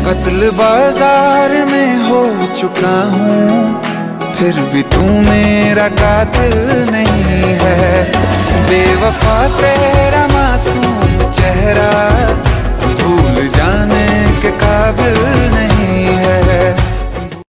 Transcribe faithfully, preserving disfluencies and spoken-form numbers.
कत्ल बाजार में हो चुका हूँ, फिर भी तू मेरा कातिल नहीं है। बेवफा तेरा मासूम चेहरा भूल जाने के काबिल